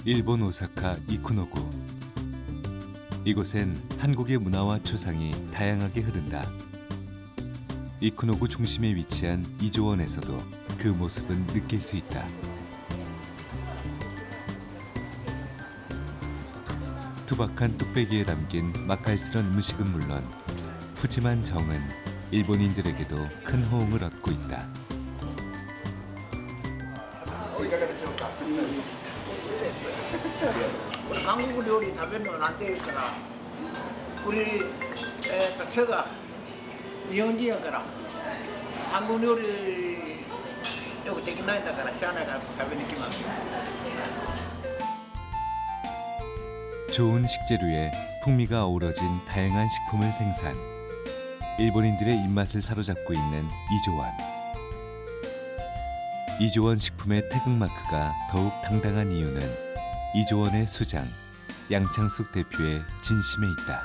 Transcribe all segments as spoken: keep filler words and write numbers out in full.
일본 오사카 이쿠노구. 이곳엔 한국의 문화와 초상이 다양하게 흐른다. 이쿠노구 중심에 위치한 이조원에서도 그 모습은 느낄 수 있다. 투박한 뚝배기에 담긴 맛깔스런 음식은 물론 푸짐한 정은 일본인들에게도 큰 호응을 얻고 있다. これ韓国料理食べるのなんて言うから우리えーと제가日本人やから韓国料理よくできないんだからしゃあないから食べに来ますよ. 좋은 식재료에 풍미가 어우러진 다양한 식품을 생산. 일본인들의 입맛을 사로잡고 있는 이조원. 이조원 식품의 태극마크가 더욱 당당한 이유는 이조원의 수장, 양창숙 대표의 진심에 있다.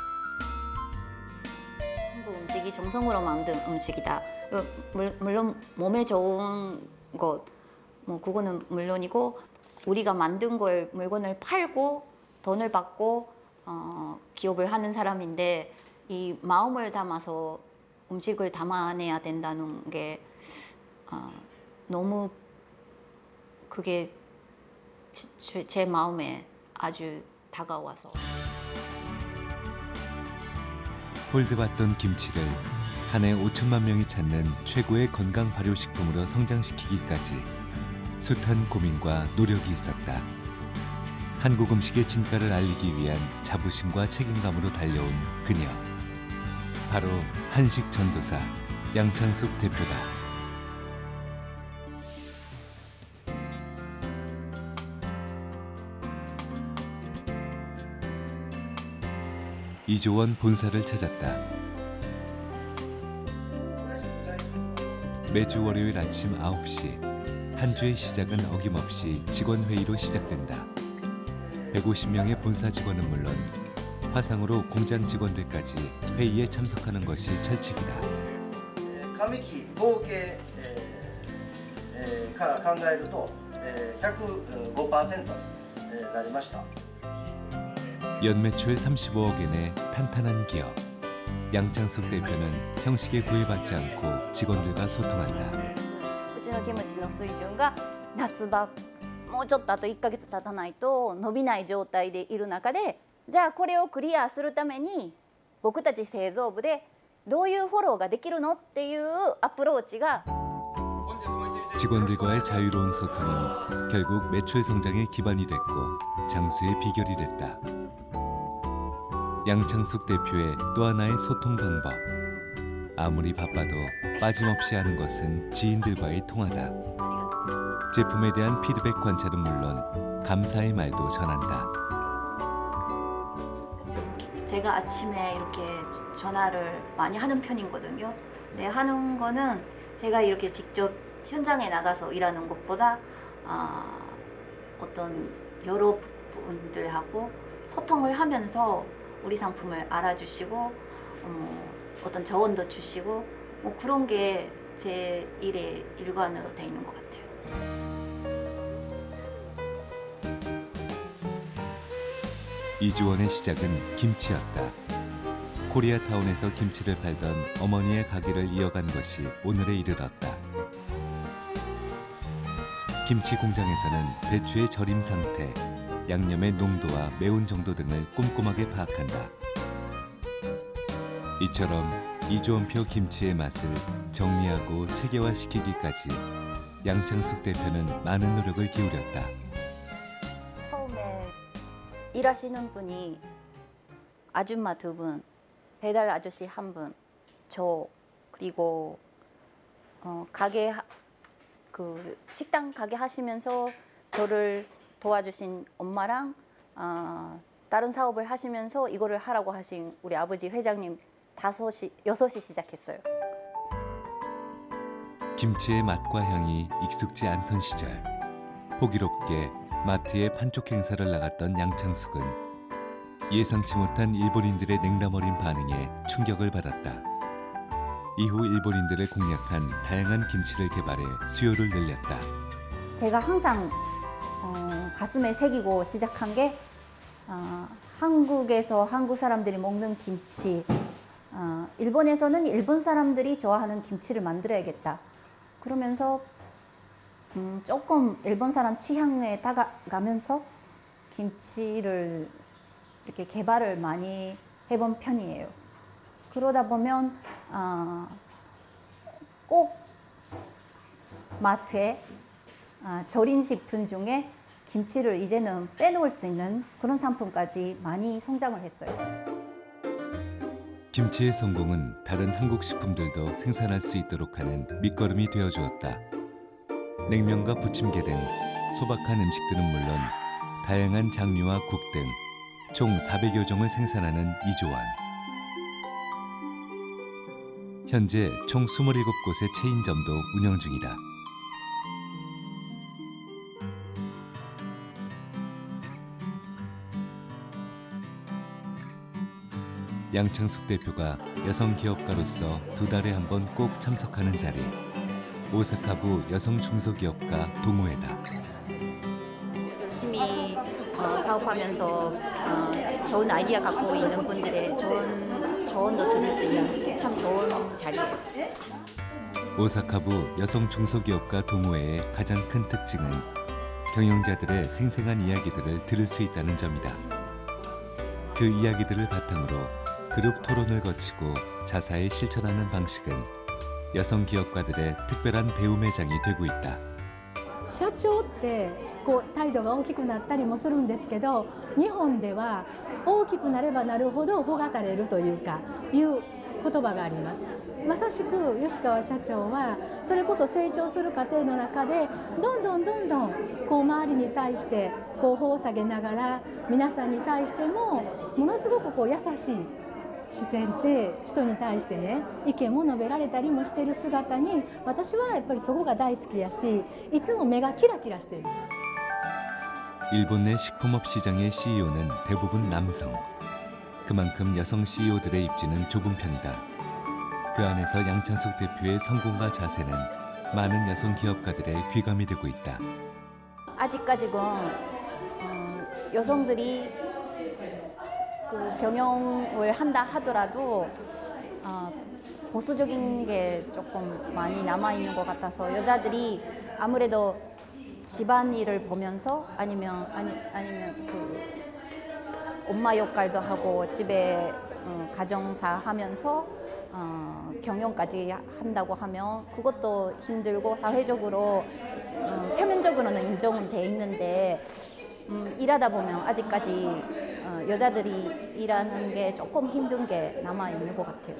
한국 음식이 정성으로 만든 음식이다. 물론 몸에 좋은 것, 뭐 그거는 물론이고 우리가 만든 걸 물건을 팔고 돈을 받고 어, 기업을 하는 사람인데 이 마음을 담아서 음식을 담아내야 된다는 게 어, 너무 그게 제, 제 마음에 아주 다가와서. 홀드받던 김치를 한 해 오천만 명이 찾는 최고의 건강 발효식품으로 성장시키기까지 숱한 고민과 노력이 있었다. 한국 음식의 진가를 알리기 위한 자부심과 책임감으로 달려온 그녀. 바로 한식 전도사 양창숙 대표다. 이조원 본사를 찾았다. 매주 월요일 아침 아홉 시 한 주의 시작은 어김없이 직원회의로 시작된다. 백오십 명의 본사 직원은 물론 화상으로 공장 직원들까지 회의에 참석하는 것이 철칙이다. 上期合計から考えると백오 퍼센트になりました. 연매출 삼십오억엔의 탄탄한 기업. 양창숙 대표는 형식에 구애받지 않고 직원들과 소통한다. うちのキムチの水準が夏場もうちょっとあといっかげつ経たないと伸びない状態でいる中で、じゃあこれをクリアするために僕たち製造部でどういうフォローができるのっていうアプローチが. 직원들과의 자유로운 소통은 결국 매출 성장의 기반이 됐고 장수의 비결이 됐다. 양창숙 대표의 또 하나의 소통 방법. 아무리 바빠도 빠짐없이 하는 것은 지인들과의 통화다. 제품에 대한 피드백 관찰은 물론 감사의 말도 전한다. 제가 아침에 이렇게 전화를 많이 하는 편이거든요. 네, 하는 거는 제가 이렇게 직접 현장에 나가서 일하는 것보다 어, 어떤 여러 분들하고 소통을 하면서 우리 상품을 알아주시고 어, 어떤 조언도 주시고 뭐 그런 게 제 일의 일관으로 돼 있는 것 같아요. 이조원의 시작은 김치였다. 코리아타운에서 김치를 팔던 어머니의 가게를 이어간 것이 오늘에 이르렀다. 김치 공장에서는 배추의 절임 상태, 양념의 농도와 매운 정도 등을 꼼꼼하게 파악한다. 이처럼 이조원표 김치의 맛을 정리하고 체계화시키기까지 양창숙 대표는 많은 노력을 기울였다. 처음에 일하시는 분이 아줌마 두 분, 배달 아저씨 한 분, 저 그리고 어, 가게 그 식당 가게 하시면서 저를 도와주신 엄마랑 어, 다른 사업을 하시면서 이거를 하라고 하신 우리 아버지 회장님 다섯이 여섯이 시작했어요. 김치의 맛과 향이 익숙지 않던 시절 호기롭게 마트에 판촉 행사를 나갔던 양창숙은 예상치 못한 일본인들의 냉담 어린 반응에 충격을 받았다. 이후 일본인들을 공략한 다양한 김치를 개발해 수요를 늘렸다. 제가 항상 어, 가슴에 새기고 시작한 게 어, 한국에서 한국 사람들이 먹는 김치, 어, 일본에서는 일본 사람들이 좋아하는 김치를 만들어야겠다. 그러면서 음, 조금 일본 사람 취향에 다가가면서 김치를 이렇게 개발을 많이 해본 편이에요. 그러다 보면 어, 꼭 마트에 어, 절인 식품 중에 김치를 이제는 빼놓을 수 있는 그런 상품까지 많이 성장을 했어요. 김치의 성공은 다른 한국 식품들도 생산할 수 있도록 하는 밑거름이 되어주었다. 냉면과 부침개 등 소박한 음식들은 물론 다양한 장류와 국 등 총 사백여 종을 생산하는 이조원. 현재 총 스물일곱 곳의 체인점도 운영 중이다. 양창숙 대표가 여성 기업가로서 두 달에 한 번 꼭 참석하는 자리, 오사카부 여성 중소기업가 동호회다. 열심히 어, 사업하면서 어, 좋은 아이디어 갖고 있는 분들의 좋은 조언도 들을 수 있는 참 좋은 자리예요. 오사카부 여성 중소기업가 동호회의 가장 큰 특징은 경영자들의 생생한 이야기들을 들을 수 있다는 점이다. 그 이야기들을 바탕으로 그룹 토론을 거치고 자사히 실천하는 방식은 여성 기업가들의 특별한 배움의 장이 되고 있다. 社長ってこう態度が大きくなったりもするんですけど、日本では大きくなればなるほど穂が垂れるというかいう言葉があります。まさしく吉川社長はそれこそ成長する過程の中でどんどんどんどんこう周りに対してこう頬を下げながら皆さんに対してもものすごくこう優しい視線で人に対してね意見も述べられたりもしている姿に私はやっぱりそこが大好きやしいつも目がキラキラしてる。 일본 내 식품업 시장의 씨이오는 대부분 남성. 그만큼 여성 씨이오들의 입지는 좁은 편이다. 그 안에서 양창숙 대표의 성공과 자세는 많은 여성 기업가들의 귀감이 되고 있다. 아직까지는 어, 여성들이 그 경영을 한다 하더라도 어, 보수적인 게 조금 많이 남아 있는 것 같아서 여자들이 아무래도 집안일을 보면서 아니면 아니 아니면 그 엄마 역할도 하고 집에 어, 가정사 하면서 어, 경영까지 한다고 하면 그것도 힘들고 사회적으로 어, 표면적으로는 인정은 돼 있는데 음, 일하다 보면 아직까지 어, 여자들이 일하는 게 조금 힘든 게 남아 있는 것 같아요.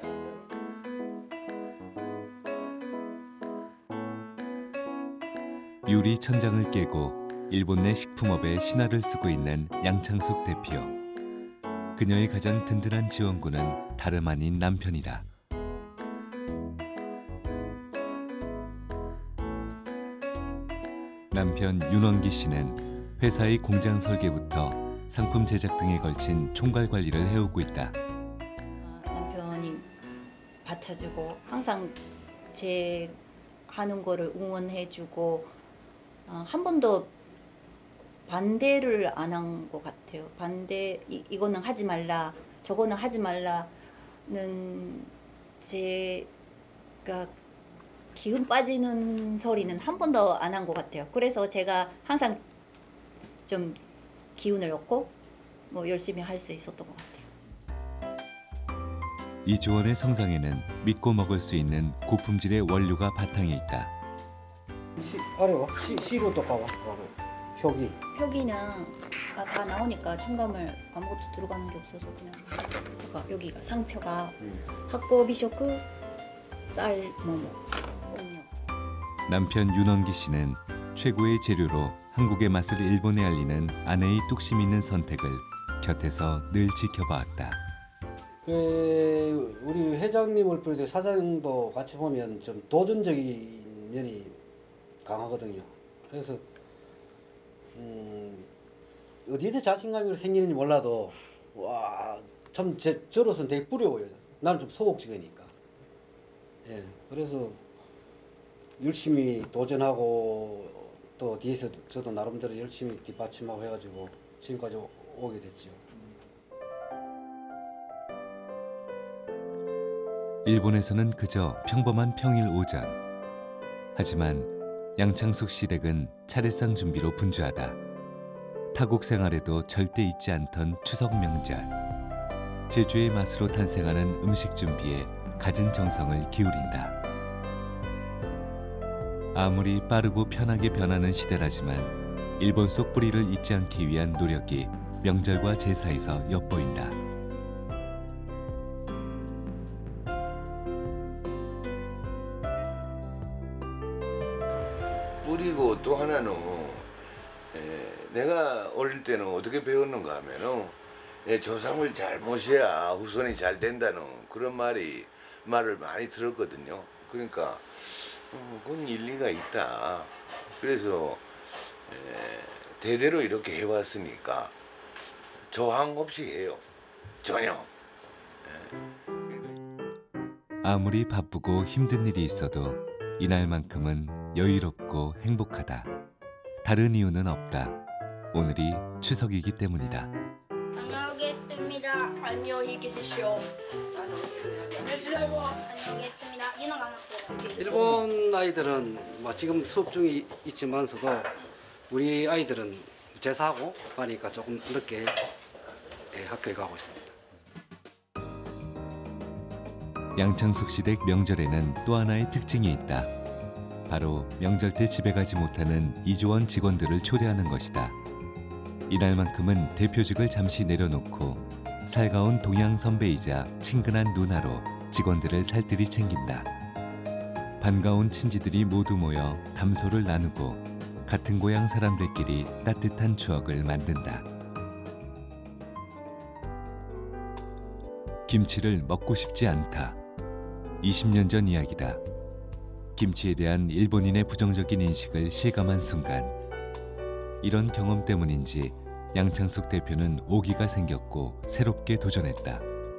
유리 천장을 깨고 일본 내 식품업에 신화를 쓰고 있는 양창숙 대표. 그녀의 가장 든든한 지원군은 다름 아닌 남편이다. 남편 윤원기 씨는 회사의 공장 설계부터 상품 제작 등에 걸친 총괄 관리를 해오고 있다. 남편이 받쳐주고 항상 제 하는 거를 응원해주고 어, 한 번도 반대를 안 한 것 같아요. 반대 이, 이거는 하지 말라, 저거는 하지 말라는 제가 기운 빠지는 소리는 한 번도 안 한 것 같아요. 그래서 제가 항상 좀 기운을 얻고 뭐 열심히 할 수 있었던 것 같아요. 이조원의 성장에는 믿고 먹을 수 있는 고품질의 원료가 바탕에 있다. 시, 아래와 시, 시로 또 가봐. 표기. 표기는 아, 다 나오니까 첨가물 아무것도 들어가는 게 없어서 그냥 그러니까 여기가 상표가 음. 학고 비쇼크 쌀 뭐뭐 음료. 남편 윤원기 씨는 최고의 재료로 한국의 맛을 일본에 알리는 아내의 뚝심 있는 선택을 곁에서 늘 지켜봐왔다. 그 우리 회장님을 비롯해 사장님도 같이 보면 좀 도전적인 면이 강하거든요. 그래서 음, 어디서 자신감이 생기는지 몰라도 와, 참 제, 저로서는 되게 부러워요. 나는 좀 소극적이니까. 예, 그래서 열심히 도전하고 또 뒤에서 저도 나름대로 열심히 뒷받침하고 해가지고 지금까지 오- 오게 됐죠. 일본에서는 그저 평범한 평일 오전. 하지만 양창숙 시댁은 차례상 준비로 분주하다. 타국 생활에도 절대 잊지 않던 추석 명절. 제주의 맛으로 탄생하는 음식 준비에 갖은 정성을 기울인다. 아무리 빠르고 편하게 변하는 시대라지만 일본 속 뿌리를 잊지 않기 위한 노력이 명절과 제사에서 엿보인다. 뿌리고 또 하나는 에, 내가 어릴 때는 어떻게 배웠는가 하면은 예, 조상을 잘 모셔야 후손이 잘 된다는 그런 말이 말을 많이 들었거든요. 그러니까 어, 그건 일리가 있다. 그래서 에, 대대로 이렇게 해왔으니까 저항 없이 해요. 전혀. 아무리 바쁘고 힘든 일이 있어도 이날만큼은 여유롭고 행복하다. 다른 이유는 없다. 오늘이 추석이기 때문이다. 다녀오겠습니다. 안녕히 계십시오. 다녀오겠습니다. 유나 감사합니다. 일본 아이들은 뭐 지금 수업 중에 있지만서도 우리 아이들은 제사하고 하니까 조금 늦게 예, 학교에 가고 있습니다. 양창숙 시댁 명절에는 또 하나의 특징이 있다. 바로 명절 때 집에 가지 못하는 이조원 직원들을 초대하는 것이다. 이날만큼은 대표직을 잠시 내려놓고 살가운 동양 선배이자 친근한 누나로 직원들을 살뜰히 챙긴다. 반가운 친지들이 모두 모여 담소를 나누고 같은 고향 사람들끼리 따뜻한 추억을 만든다. 김치를 먹고 싶지 않다. 이십 년 전 이야기다. 김치에 대한 일본인의 부정적인 인식을 실감한 순간, 이런 경험 때문인지 양창숙 대표는 오기가 생겼고 새롭게 도전했다.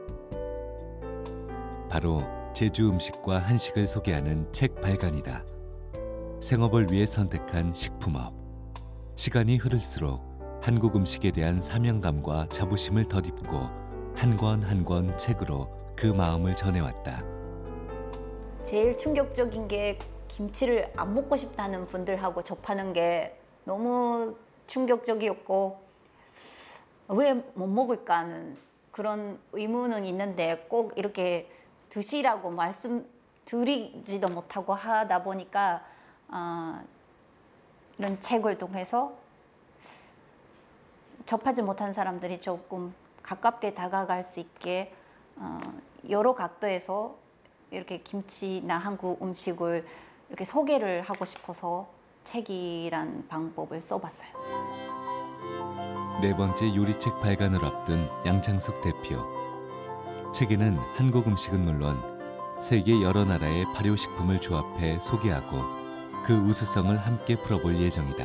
바로 제주 음식과 한식을 소개하는 책 발간이다. 생업을 위해 선택한 식품업. 시간이 흐를수록 한국 음식에 대한 사명감과 자부심을 덧입고 한 권 한 권 책으로 그 마음을 전해왔다. 제일 충격적인 게 김치를 안 먹고 싶다는 분들하고 접하는 게 너무 충격적이었고, 왜 못 먹을까 하는 그런 의문은 있는데 꼭 이렇게 드시라고 말씀드리지도 못하고 하다 보니까 어, 이런 책을 통해서 접하지 못한 사람들이 조금 가깝게 다가갈 수 있게 어, 여러 각도에서 이렇게 김치나 한국 음식을 이렇게 소개를 하고 싶어서 책이란 방법을 써봤어요. 네 번째 요리책 발간을 앞둔 양창숙 대표. 책에는 한국 음식은 물론 세계 여러 나라의 발효식품을 조합해 소개하고 그 우수성을 함께 풀어볼 예정이다.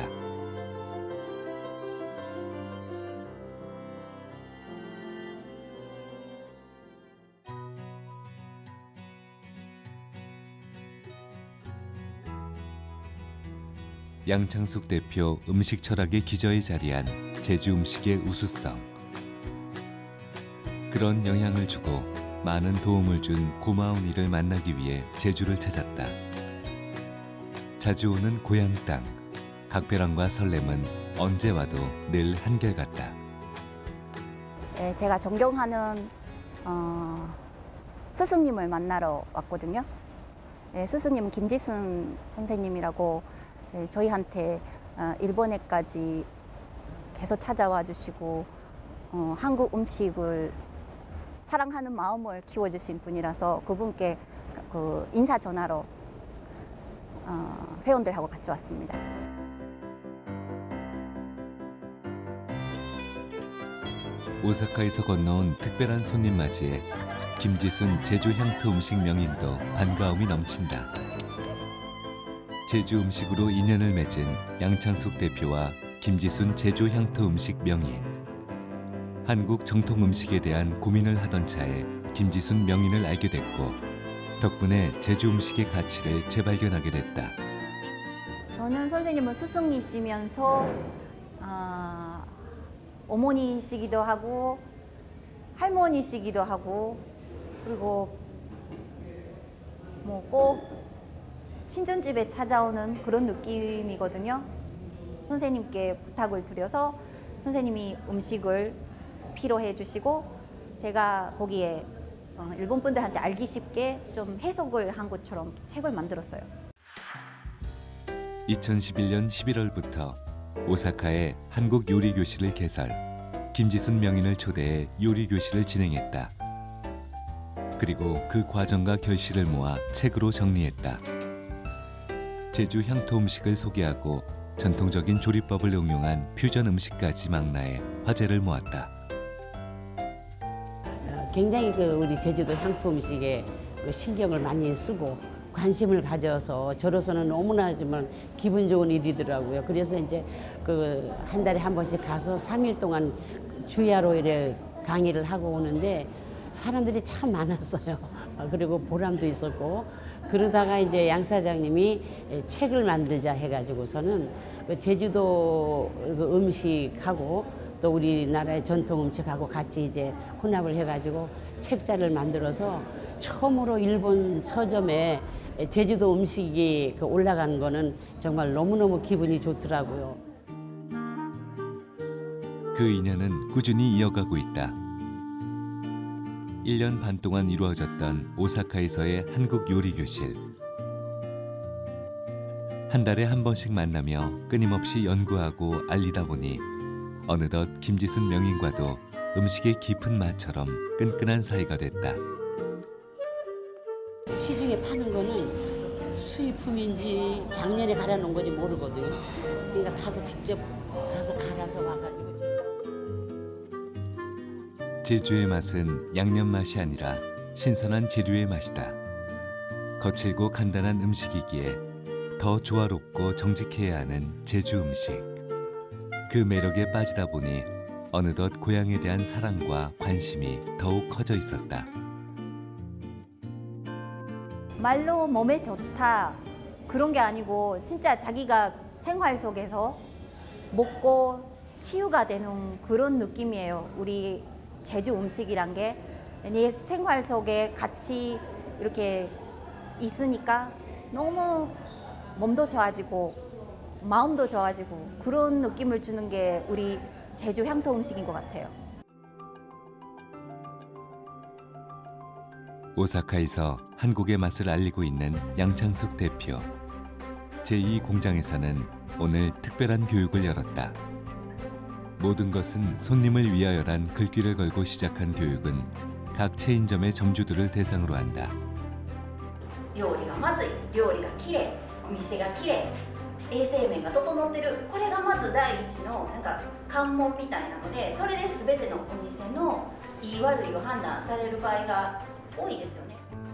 양창숙 대표 음식 철학의 기저에 자리한 제주 음식의 우수성. 그런 영향을 주고 많은 도움을 준 고마운 이를 만나기 위해 제주를 찾았다. 자주 오는 고향 땅. 각별함과 설렘은 언제 와도 늘 한결같다. 네, 제가 존경하는 어, 스승님을 만나러 왔거든요. 네, 스승님은 김지순 선생님이라고 네, 저희한테 어, 일본에까지 계속 찾아와 주시고 어, 한국 음식을 사랑하는 마음을 키워주신 분이라서 그분께 그 인사 전화로 어, 회원들하고 같이 왔습니다. 오사카에서 건너온 특별한 손님 맞이에 김지순 제주 향토 음식 명인도 반가움이 넘친다. 제주 음식으로 인연을 맺은 양창숙 대표와 김지순 제주 향토 음식 명인. 한국 정통 음식에 대한 고민을 하던 차에 김지순 명인을 알게 됐고 덕분에 제주 음식의 가치를 재발견하게 됐다. 저는 선생님은 스승이시면서 아, 어머니시기도 하고 할머니시기도 하고 그리고 뭐 꼭 친정집에 찾아오는 그런 느낌이거든요. 선생님께 부탁을 드려서 선생님이 음식을 필요해 주시고 제가 거기에 어, 일본 분들한테 알기 쉽게 좀 해석을 한 것처럼 책을 만들었어요. 이천십일 년 십일월부터 오사카에 한국 요리 교실을 개설, 김지순 명인을 초대해 요리 교실을 진행했다. 그리고 그 과정과 결실을 모아 책으로 정리했다. 제주 향토 음식을 소개하고 전통적인 조리법을 응용한 퓨전 음식까지 망라해 화제를 모았다. 굉장히 그 우리 제주도 향토 음식에 신경을 많이 쓰고 관심을 가져서 저로서는 너무나 정말 기분 좋은 일이더라고요. 그래서 이제 그 한 달에 한 번씩 가서 삼 일 동안 주야로 이래 강의를 하고 오는데 사람들이 참 많았어요. 그리고 보람도 있었고 그러다가 이제 양 사장님이 책을 만들자 해가지고서는 그 제주도 그 음식하고 또 우리나라의 전통 음식하고 같이 이제 혼합을 해가지고 책자를 만들어서 처음으로 일본 서점에 제주도 음식이 올라간 거는 정말 너무너무 기분이 좋더라고요. 그 인연은 꾸준히 이어가고 있다. 일 년 반 동안 이루어졌던 오사카에서의 한국 요리 교실. 한 달에 한 번씩 만나며 끊임없이 연구하고 알리다 보니 어느덧 김지순 명인과도 음식의 깊은 맛처럼 끈끈한 사이가 됐다. 시중에 파는 거는 수입품인지 작년에 갈아놓은 건지 모르거든요. 그러니까 가서 직접 가서 갈아서 와가지고. 제주의 맛은 양념 맛이 아니라 신선한 재료의 맛이다. 거칠고 간단한 음식이기에 더 조화롭고 정직해야 하는 제주 음식. 그 매력에 빠지다 보니 어느덧 고향에 대한 사랑과 관심이 더욱 커져 있었다. 말로 몸에 좋다 그런 게 아니고 진짜 자기가 생활 속에서 먹고 치유가 되는 그런 느낌이에요. 우리 제주 음식이란 게 내 생활 속에 같이 이렇게 있으니까 너무 몸도 좋아지고 마음도 좋아지고 그런 느낌을 주는 게 우리 제주 향토 음식인 것 같아요. 오사카에서 한국의 맛을 알리고 있는 양창숙 대표. 제이 공장에서는 오늘 특별한 교육을 열었다. 모든 것은 손님을 위하여란 글귀를 걸고 시작한 교육은 각 체인점의 점주들을 대상으로 한다. 料理がまずい、料理がきれい、お店がきれい、衛生面が整ってる、これがまず第一のなんか関門みたいなので、それで全てのお店のいい悪いを判断される場合が多いですよね。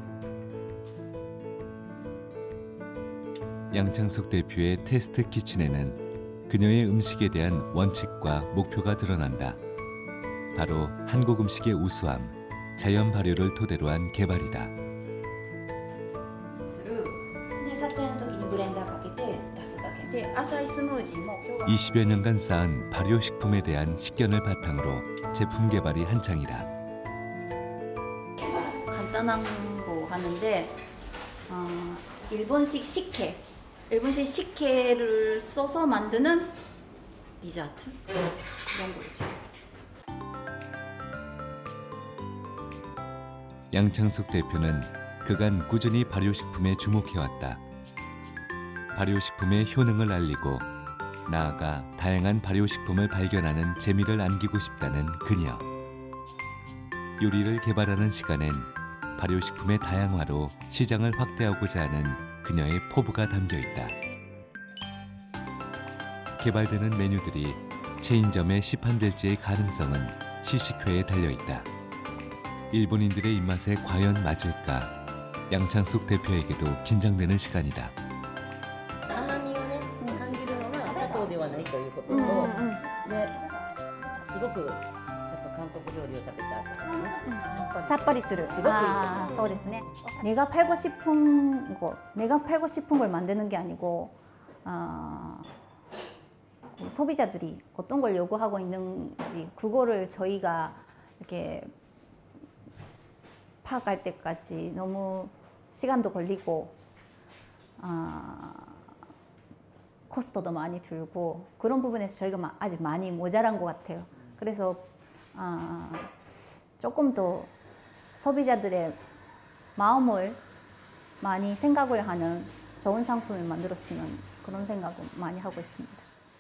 양창숙 대표의 테스트 키친에는 그녀의 음식에 대한 원칙과 목표가 드러난다. 바로 한국 음식의 우수함, 자연 발효를 토대로 한 개발이다. 이십여 년간 쌓은 발효식품에 대한 식견을 바탕으로 제품 개발이 한창이다. 간단한 거 하는데 어, 일본식 식혜, 일본식 식혜를 써서 만드는 디저트 그런 거 있죠. 양창숙 대표는 그간 꾸준히 발효식품에 주목해왔다. 발효식품의 효능을 알리고 나아가 다양한 발효식품을 발견하는 재미를 안기고 싶다는 그녀. 요리를 개발하는 시간엔 발효식품의 다양화로 시장을 확대하고자 하는 그녀의 포부가 담겨있다. 개발되는 메뉴들이 체인점에 시판될지의 가능성은 시식회에 달려있다. 일본인들의 입맛에 과연 맞을까? 양창숙 대표에게도 긴장되는 시간이다. 甘みをね感じるのが砂糖ではないということと、ですごくやっぱ韓国料理を食べた後ねさっぱりする. すごくいいと思う. 아, そうですね. 내가 팔고 싶은 거, 내가 팔고 싶은 걸 만드는 게 아니고 어, 그 소비자들이 어떤 걸 요구하고 있는지 그거를 저희가 이렇게 파악할 때까지 너무 시간도 걸리고 어, 코스트도 많이 들고 그런 부분에서 저희가 아직 많이 모자란 것 같아요. 그래서 어, 조금 더 소비자들의 마음을 많이 생각을 하는 좋은 상품을 만들었으면 그런 생각을 많이 하고 있습니다.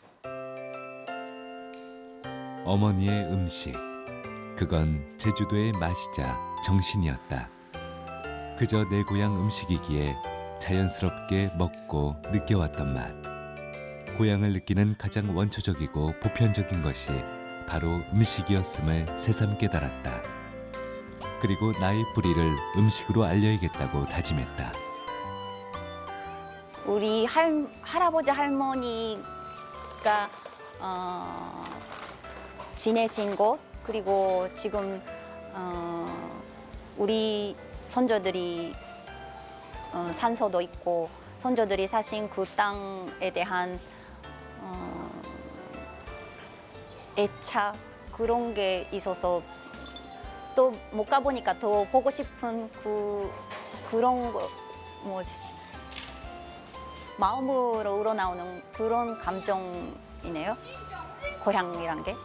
어머니의 음식, 그건 제주도의 맛이자 정신이었다. 그저 내 고향 음식이기에 자연스럽게 먹고 느껴왔던 맛. 고향을 느끼는 가장 원초적이고 보편적인 것이 바로 음식이었음을 새삼 깨달았다. 그리고 나의 뿌리를 음식으로 알려야겠다고 다짐했다. 우리 할, 할아버지 할머니가 어, 지내신 곳 그리고 지금 어, 우리 손자들이 어, 산소도 있고 손자들이 사신 그 땅에 대한 어, 애착 그런 게 있어서 또 못 가보니까 더 보고 싶은 그 그런 거 뭐 마음으로 우러나오는 그런 감정이네요. 고향이란 게.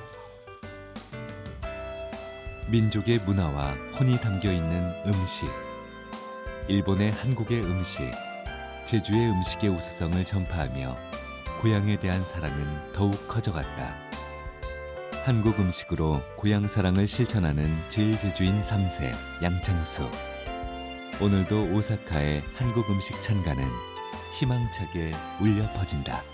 민족의 문화와 혼이 담겨 있는 음식. 일본의 한국의 음식, 제주의 음식의 우수성을 전파하며 고향에 대한 사랑은 더욱 커져갔다. 한국 음식으로 고향 사랑을 실천하는 제일 제주인 삼 세 양창숙. 오늘도 오사카의 한국 음식 찬가는 희망차게 울려 퍼진다.